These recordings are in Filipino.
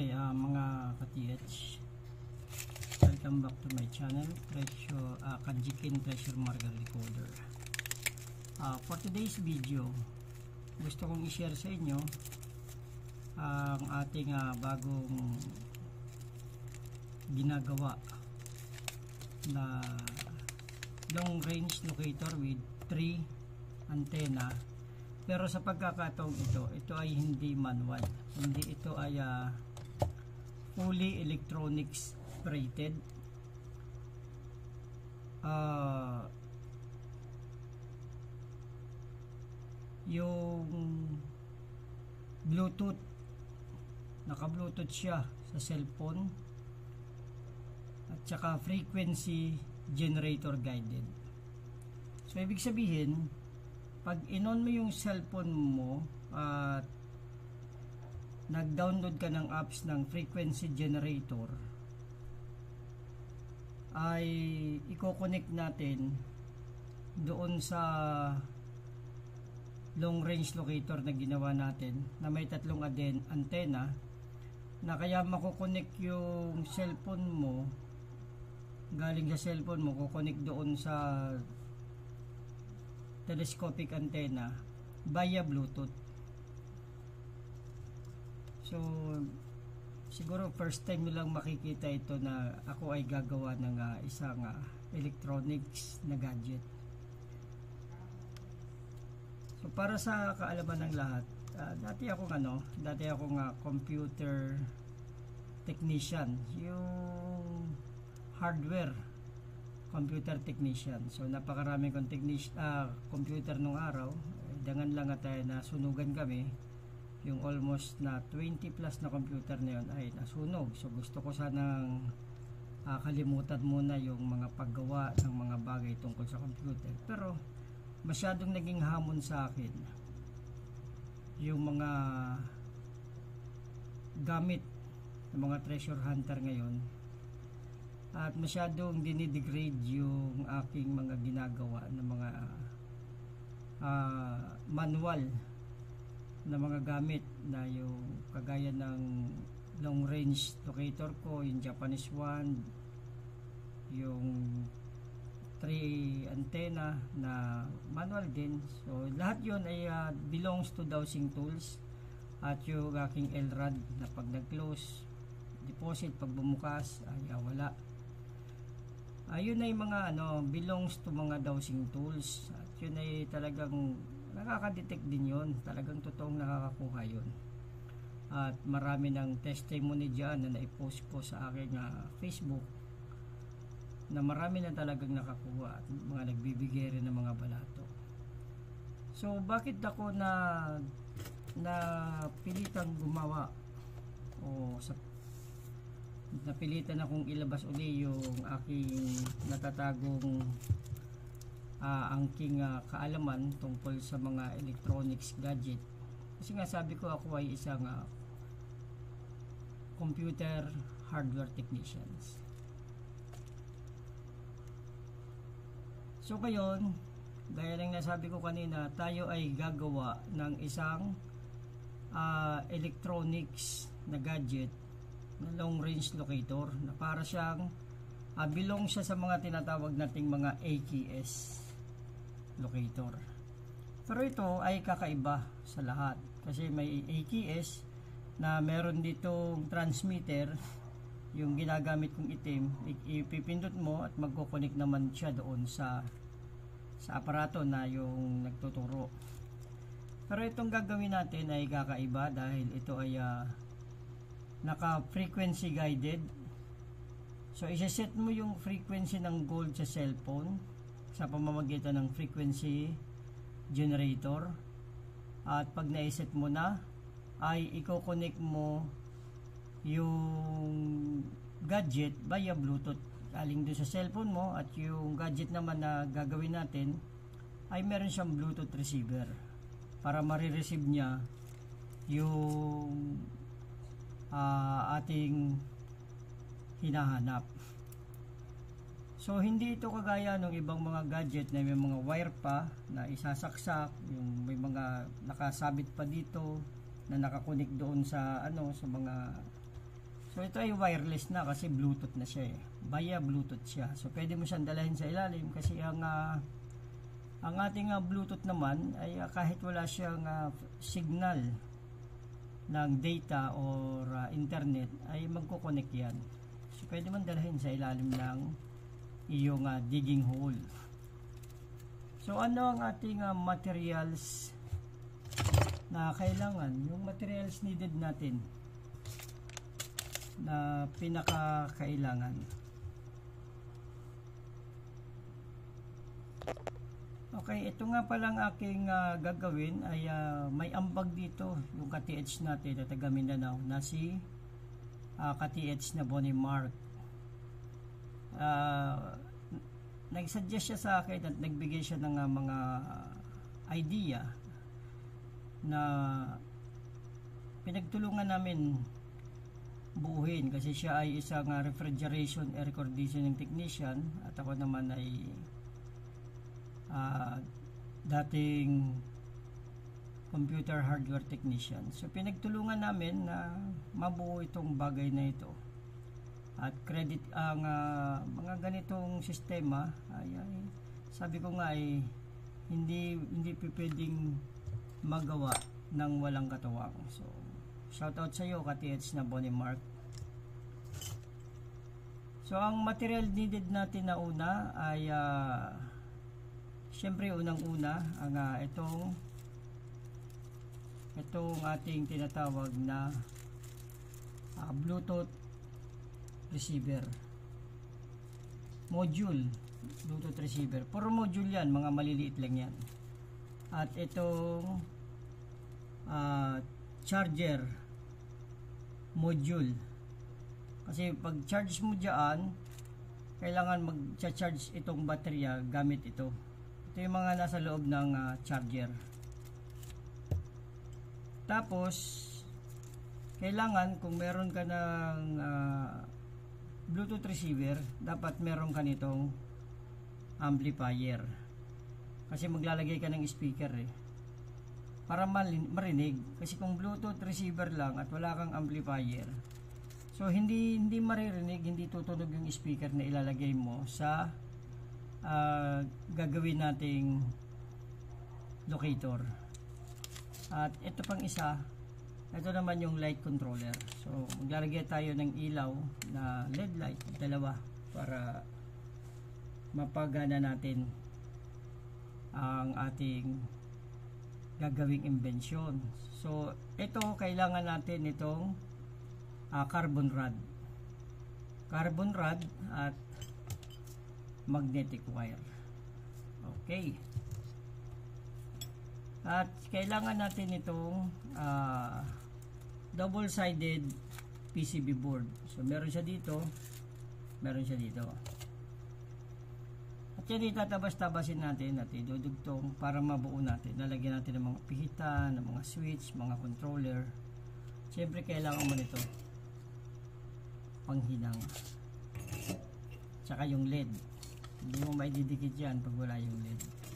Okay, mga ka-TH, welcome back to my channel, Kanjikin Treasure Marker Decoder. For today's video, gusto kong i-share sa inyo ang ating bagong ginagawa na long range locator with 3 antenna. Pero sa pagkakataong ito ay hindi manual, hindi ito ay fully electronics operated. Yung Bluetooth, naka-Bluetooth siya sa cellphone at saka frequency generator guided. So ibig sabihin, pag in-on mo yung cellphone mo at nag-download ka ng apps ng frequency generator, ay i-connect natin doon sa long range locator na ginawa natin na may tatlong antenna, na kaya makukonek yung cellphone mo, galing sa cellphone mo kukonek doon sa telescopic antenna via Bluetooth. So siguro first time nyo lang makikita ito na ako ay gagawa ng isang electronics na gadget. So para sa kaalaman ng lahat, dati akong computer technician, yung hardware computer technician. So napakarami kong computer nung araw. Dangan lang tayo na sunugan kami. Yung almost na 20 plus na computer na yun ay nasunog. So gusto ko sanang kalimutan muna yung mga paggawa ng mga bagay tungkol sa computer. Pero masyadong naging hamon sa akin yung mga gamit ng mga treasure hunter ngayon, at masyadong dinidegrade yung aking mga ginagawa ng mga manual na mga gamit, na yung kagaya ng long range locator ko, yung Japanese one, yung 3 antenna na manual din. So lahat yun ay belongs to Dowsing Tools, at yung aking LRAD na pag nag-close deposit, pag bumukas ay wala. Ayun ay mga belongs to mga Dowsing Tools, at yun ay talagang nakaka-detect din yun, talagang totoong nakakakuha yun. At marami ng testimony dyan na naipost ko sa aking Facebook, na marami na talagang nakakuha at mga nagbibigay rin ng mga balato. So bakit ako na pilitang gumawa o napilitan akong ilabas uli yung aking natatagong angking kaalaman tungkol sa mga electronics gadget? Kasi nga sabi ko, ako ay isang computer hardware technicians. So ngayon, gaya ng nasabi ko kanina, tayo ay gagawa ng isang electronics na gadget na long range locator, na para siyang belong siya sa mga tinatawag nating mga AKS locator. Pero ito ay kakaiba sa lahat, kasi may AKS na meron ditong transmitter, yung ginagamit kong itim, ipipindot mo at magko-connect naman siya doon sa aparato na yung nagtuturo. Pero itong gagawin natin ay kakaiba, dahil ito ay naka-frequency guided. So isa-set mo yung frequency ng gold sa cellphone sa pamamagitan ng frequency generator, at pag na-set mo na ay i-connect mo yung gadget via Bluetooth galing doon sa cellphone mo, at yung gadget naman na gagawin natin ay meron siyang Bluetooth receiver para marireceive niya yung ating hinahanap. So hindi ito kagaya ng ibang mga gadget na may mga wire pa na isasaksak, yung may mga nakasabit pa dito na nakakunik doon sa sa mga So ito ay wireless na kasi Bluetooth na siya via Bluetooth siya. So pwede mo siyang dalhin sa ilalim kasi ang ating Bluetooth naman ay kahit wala siyang signal ng data or internet ay magko-connect yan. So pwede mo dalhin sa ilalim ng iyong digging hole. So ano ang ating materials na kailangan? Yung materials needed natin na pinakakailangan. Okay, ito nga palang aking gagawin ay may ambag dito yung ka-TH natin na taga Mindanao na si ka-TH na Bonnie Mark. Nagsuggest siya sa akin at nagbigay siya ng mga idea na pinagtulungan namin buuhin kasi siya ay isang refrigeration air conditioning technician at ako naman ay dating computer hardware technician. So pinagtulungan namin na mabuo itong bagay na ito at credit ang mga ganitong sistema ay sabi ko nga ay hindi pwedeng magawa ng walang katuwang. So shoutout sa iyo ka-TH na Bonnie Mark. So ang material needed natin na una ay syempre unang-una ang itong ating tinatawag na Bluetooth receiver module. Bluetooth receiver, puro module yan, mga maliliit lang yan. At itong charger module, kasi pag charge mo dyan kailangan mag-charge itong baterya gamit ito. Ito yung mga nasa loob ng charger. Tapos kailangan kung meron ka ng Bluetooth receiver, dapat meron ka nitong amplifier kasi maglalagay ka ng speaker para marinig. Kasi kung Bluetooth receiver lang at wala kang amplifier, so hindi maririnig, hindi tutunog yung speaker na ilalagay mo sa gagawin nating locator. At ito pang isa, ito naman yung light controller. So maglalagay tayo ng ilaw na LED light, dalawa, para mapagana natin ang ating gagawing invention. So ito kailangan natin itong carbon rod at magnetic wire. Okay, at kailangan natin itong double-sided PCB board. So meron siya dito, meron siya dito. At yan itatabas-tabasin natin at idudugtong para mabuo natin. Lalagyan natin ng mga pihitan, ng mga switch, mga controller. Siyempre kailangan mo nito panghinang, tsaka yung LED. Hindi mo maididikit yan pag wala yung LED.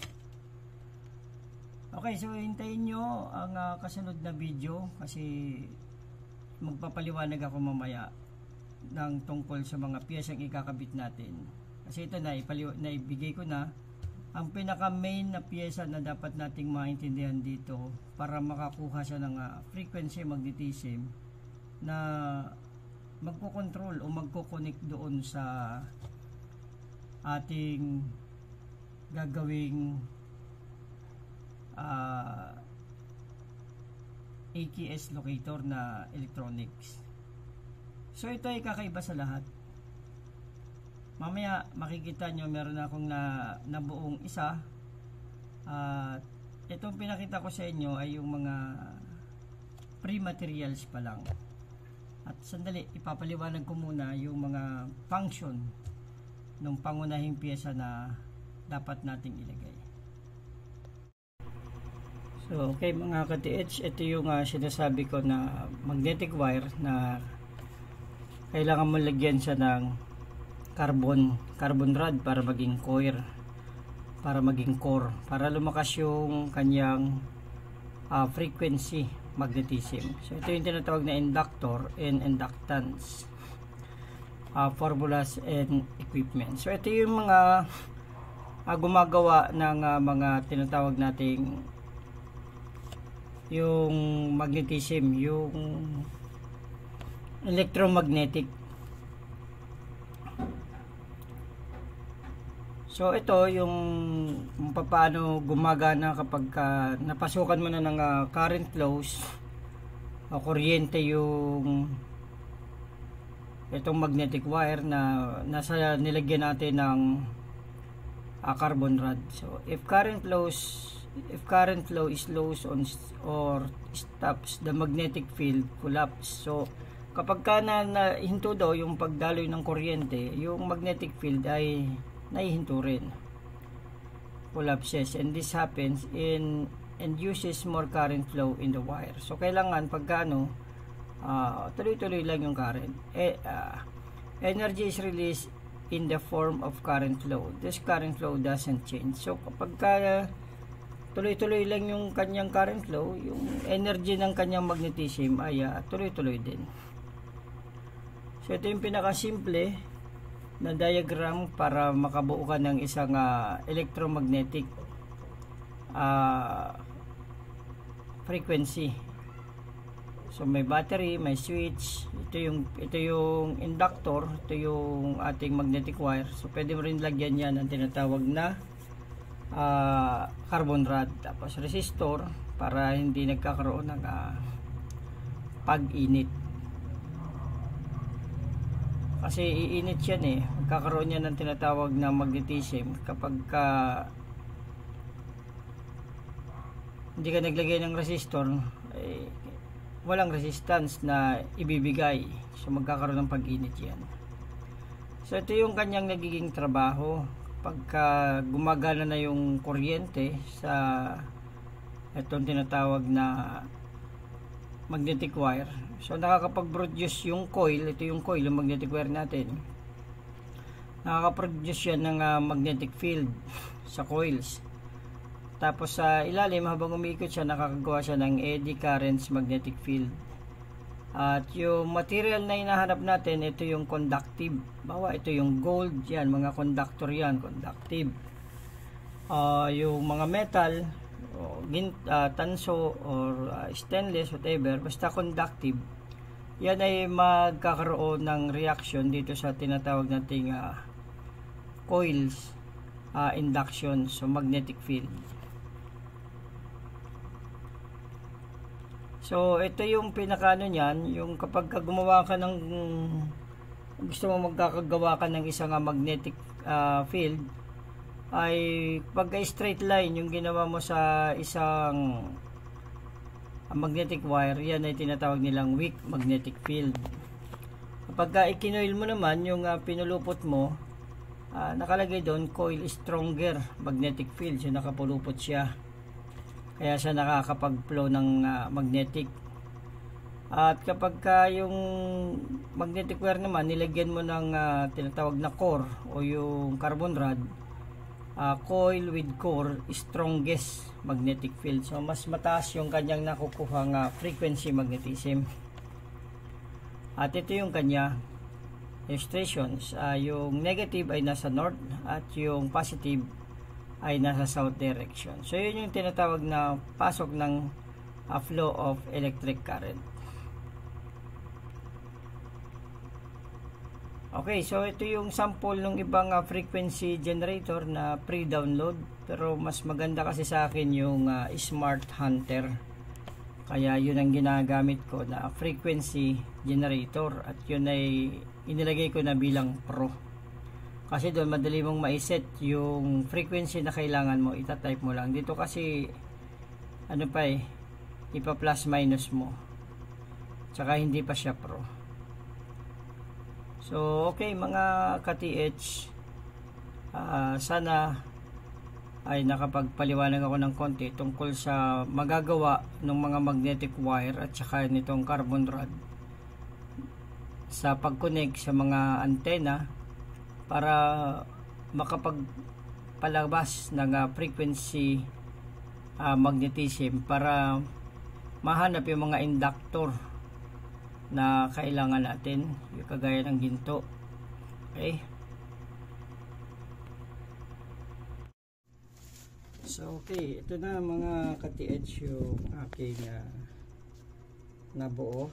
Okay, so hintayin nyo ang kasunod na video kasi magpapaliwanag ako mamaya ng tungkol sa mga piyesang ikakabit natin. Kasi ito naibigay ko na ang pinaka main na piyesa na dapat nating maintindihan dito para makakuha siya ng frequency magnetism na magko-control o magko-connect doon sa ating gagawing AKS locator na electronics. So ito ay kakaiba sa lahat. Mamaya makikita nyo meron akong nabuong isa. Itong pinakita ko sa inyo ay yung mga pre-materials pa lang. At sandali, ipapaliwanag ko muna yung mga function ng pangunahing piyesa na dapat nating ilagay. So okay mga ka-TH, ito yung sinasabi ko na magnetic wire na kailangan mo lagyan siya ng carbon rod para maging coir, para maging core, para lumakas yung kanyang frequency magnetism. So ito yung tinatawag na inductor and inductance, formulas and equipment. So ito yung mga gumagawa ng mga tinatawag nating yung magnetism, yung electromagnetic. So ito yung paano gumagana kapag napasukan mo na ng current flows o kuryente yung itong magnetic wire na nasa nilagyan natin ng carbon rod. So if current flow is lost or stops, the magnetic field collapse. So kapag nahinto daw yung pagdaloy ng kuryente, yung magnetic field ay naihinto rin, collapses, and this happens in induces more current flow in the wire. So kailangan pagka tuloy-tuloy lang yung current, energy is released in the form of current flow. This current flow doesn't change. So kapag tuloy-tuloy lang yung kanyang current flow, yung energy ng kanyang magnetism ay tuloy-tuloy din. So ito yung pinaka-simple na diagram para makabuo ka ng isang electromagnetic frequency. So may battery, may switch, ito yung inductor, ito yung ating magnetic wire. So pwede mo rin lagyan yan ang tinatawag na carbon rod, tapos resistor para hindi nagkakaroon ng pag-init. Kasi iinit yan magkakaroon yan ng tinatawag na magnetism kapag hindi ka naglagay ng resistor, walang resistance na ibibigay, so magkakaroon ng pag-init yan. So ito yung kanyang nagiging trabaho pagka gumagana na yung kuryente sa itong tinatawag na magnetic wire. So nakakapag-produce yung coil, ito yung coil, yung magnetic wire natin, nakaka-produce yan ng magnetic field sa coils. Tapos sa ilalim habang umiikot siya, nakakagawa siya ng eddy currents magnetic field. At yung material na hinahanap natin, ito yung conductive. Bawa ito yung gold, yan mga conductor yan, conductive. Yung mga metal, tanso or stainless, whatever, basta conductive, yan ay magkakaroon ng reaction dito sa tinatawag nating coils, induction, so magnetic field. So ito yung pinakano niyan, yung kapag gumawa ka ng gusto mo magkakagawa ka ng isang magnetic field, ay pag straight line yung ginawa mo sa isang magnetic wire, yan ay tinatawag nilang weak magnetic field. Kapag ikinoil mo naman yung pinulupot mo, nakalagay doon coil stronger magnetic field, so nakapulupot siya, kaya siya nakakapag-flow ng magnetic. At kapag yung magnetic wire naman nilagyan mo ng tinatawag na core o yung carbon rod, coil with core, strongest magnetic field. So mas mataas yung kanyang nakukuhang frequency magnetism. At ito yung kanya illustrations. Yung negative ay nasa north at yung positive ay nasa south direction. So yun yung tinatawag na pasok ng flow of electric current. Okay, so ito yung sample ng ibang frequency generator na pre-download, pero mas maganda kasi sa akin yung Smart Hunter. Kaya yun ang ginagamit ko na frequency generator, at yun ay inilagay ko na bilang pro. Kasi doon madali mong maiset yung frequency na kailangan mo, itatype mo lang. Dito kasi ipa plus minus mo. Tsaka hindi pa siya pro. So okay mga ka-TH, sana ay nakapagpaliwanag ako ng konti tungkol sa magagawa ng mga magnetic wire at saka nitong carbon rod sa pag-connect sa mga antena para makapagpalabas ng frequency magnetism, para mahanap yung mga inductor na kailangan natin, yung kagaya ng ginto. Okay, so okay, ito na mga ka-TH yung aking nabuo.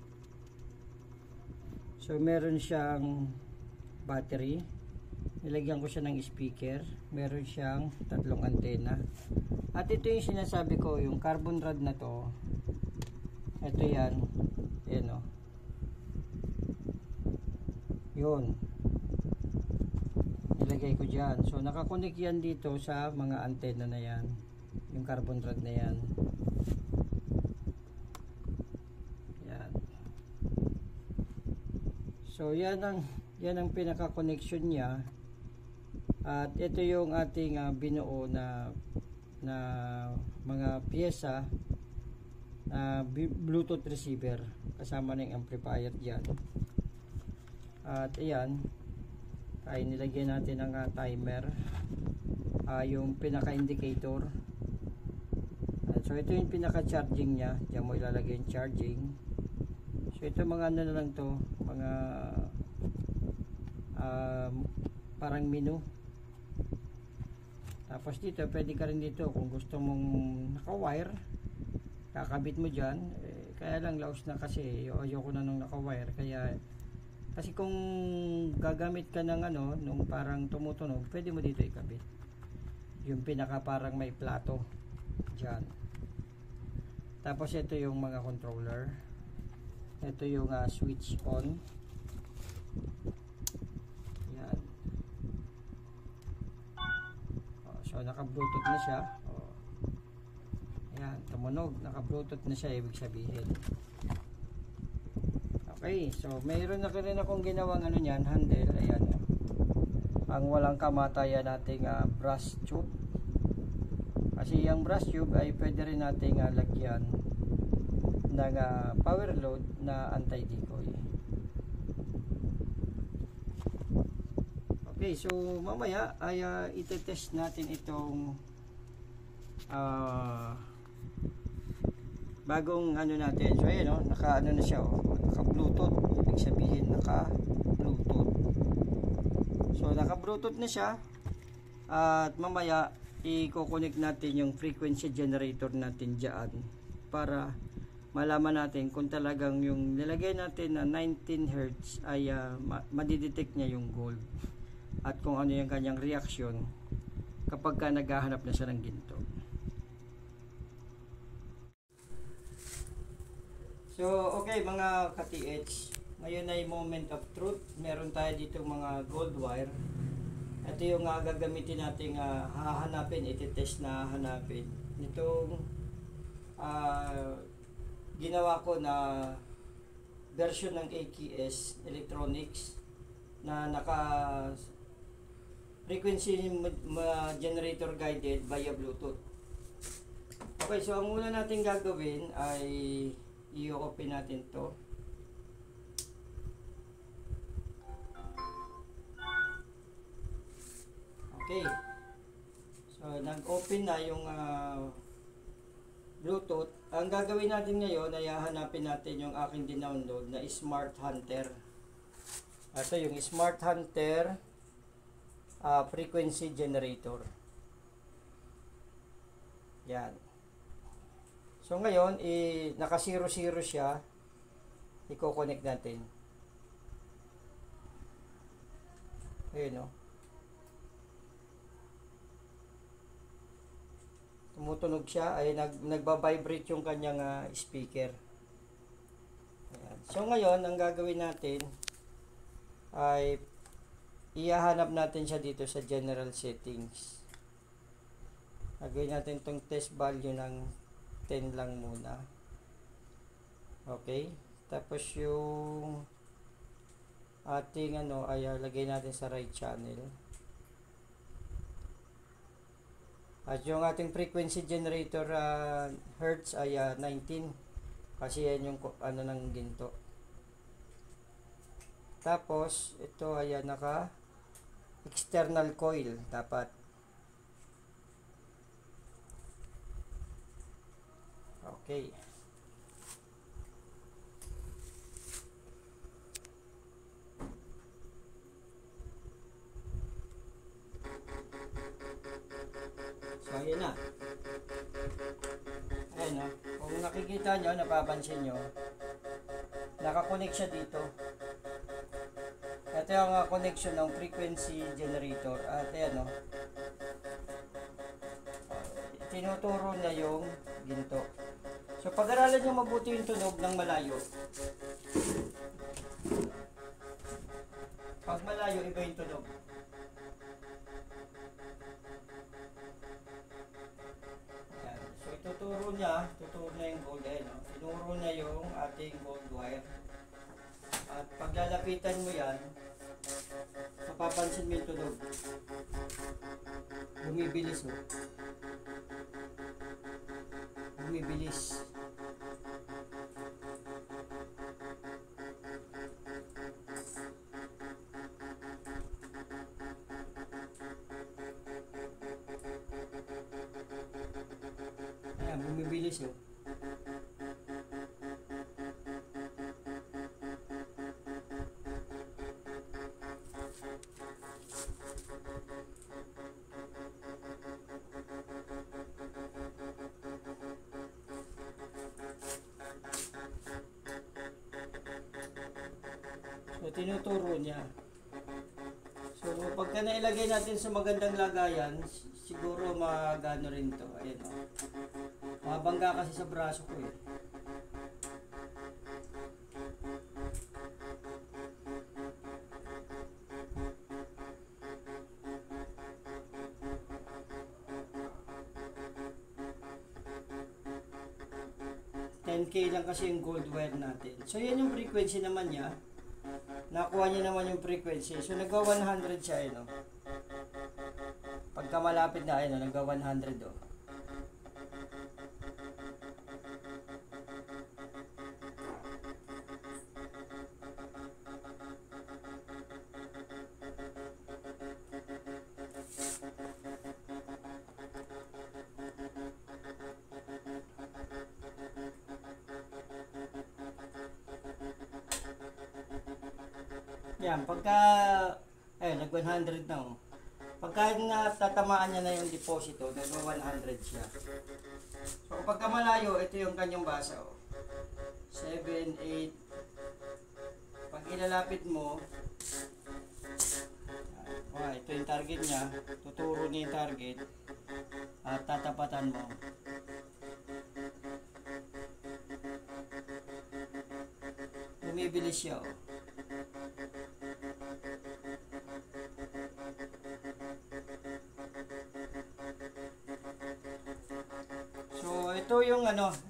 So meron siyang battery, nilagyan ko siya ng speaker, meron siyang tatlong antena, at ito yung sinasabi ko, yung carbon rod na to, ito yan, yan o, yun, nilagay ko dyan. So nakakonek yan dito sa mga antena na yan, yung carbon rod na yan. So yan ang pinaka connection niya, at ito yung ating binuo na mga piyesa na Bluetooth receiver kasama ng amplifier diyan. At ayan, ay nilagyan natin ang timer, yung pinaka indicator. At so ito yung pinaka charging niya, diyan mo ilalagay yung charging. So ito mga ano na lang to, mga parang menu. Tapos dito pwede ka rin dito kung gusto mong naka-wire, kakabit mo dyan. Kaya lang laos na kasi, ayoko na nung naka-wire. Kaya kasi kung gagamit ka ng ano, nung parang tumutunog, pwede mo dito ikabit yung pinaka parang may plato dyan. Tapos ito yung mga controller, ito yung switch on. Yan. So naka bluetooth na siya. Yan, tumunog, naka bluetooth na siya, ibig sabihin. Okay, so mayroon na rin akong ginawang ano niyan, handle. Ayan, ang walang kamatayan nating brass tube. Kasi yung brass tube ay pwede rin nating lagyan ng power load na anti-decoy. Okay, so mamaya ay itetest natin itong bagong ano natin. So ayan o, naka ano na siya o, naka bluetooth, ibig sabihin naka bluetooth. So naka bluetooth na siya, at mamaya i-connect natin yung frequency generator natin dyan para malaman natin kung talagang yung nilagay natin na 19 Hz ay madidetect niya yung gold, at kung ano yung kanyang reaksyon kapag ka naghahanap na siya ng ginto. So okay mga ka-TH, ngayon ay moment of truth. Meron tayo dito mga gold wire. Ito yung gagamitin natin, hahanapin, iti-test na hahanapin nitong ginawa ko na version ng AKS Electronics na naka frequency generator guided via Bluetooth. Okay, so ang una natin gagawin ay i-open natin to. Okay, so nag-open na yung Bluetooth. Ang gagawin natin ngayon ay hahanapin natin yung aking dinownload na Smart Hunter. Ito yung Smart Hunter frequency generator. Yan. So ngayon, naka 00 siya. I-connect natin. Ayun o. Tumutunog siya, ay nagba-vibrate yung kanyang speaker. Ayan. So ngayon, ang gagawin natin ay ihahanap natin siya dito sa general settings. Gagawin natin itong test value ng 10 lang muna. Okay, tapos yung ating ano ay lagay natin sa right channel. At yung ating frequency generator hertz ay 19, kasi yan yung ano ng ginto. Tapos ito ay naka external coil dapat. Okay. nakikita nyo, napapansin nyo, nakakonect siya dito. Ito yung connection ng frequency generator. At ayan, tinuturo niya yung ginto. So pag-aralan nyo mabuti yung tunog ng malayo. Pag malayo, iba yung tunog. Ayan. So tuturo niya yung gold. Ayan, tinuro niya yung ating gold wire. At paglalapitan mo yan, mapapansin mo yung tunog. Bumibilis, bumibilis. Ayan, bumibilis, So, tinuturo niya. So, pagka nailagay natin sa magandang lagayan, siguro magano rin to. Ayan, mabangga kasi sa braso ko eh. $10K lang kasi yung gold wire natin. So, yan yung frequency naman niya. Nakuha niya naman yung frequency. So, nagwa 100 siya, Pagka malapit na, nagwa 100, Yan, pagka nag 100 na Pagka natatamaan niya na yung deposito, nag 100 siya. So pagka malayo, ito yung kanyang basa 7, 8. Pag ilalapit mo, ito yung target niya. Tuturo niya yung target at tatapatan mo. Bumibilis siya So ito yung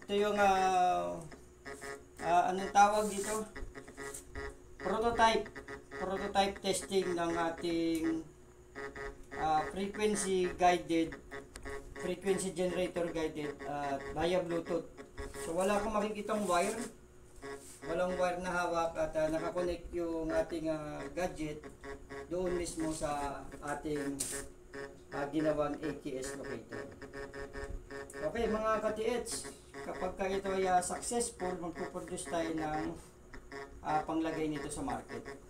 anong tawag dito? Prototype testing ng ating frequency generator guided via Bluetooth. So wala akong makikitang wire. Walang wire na hawak at nakakonect yung ating gadget doon mismo sa ating ginawang ATS locator. Okay mga ka-TH, kapag ito ay successful, magpuproduce tayo ng panglagay nito sa market.